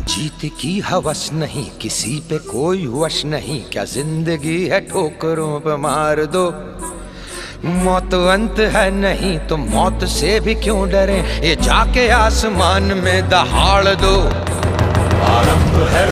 जीत की हवस नहीं, किसी पे कोई वश नहीं, क्या जिंदगी है ठोकरों पे मार दो। मौत अंत है नहीं तो मौत से भी क्यों डरे, ये जाके आसमान में दहाड़ दो। आरंभ है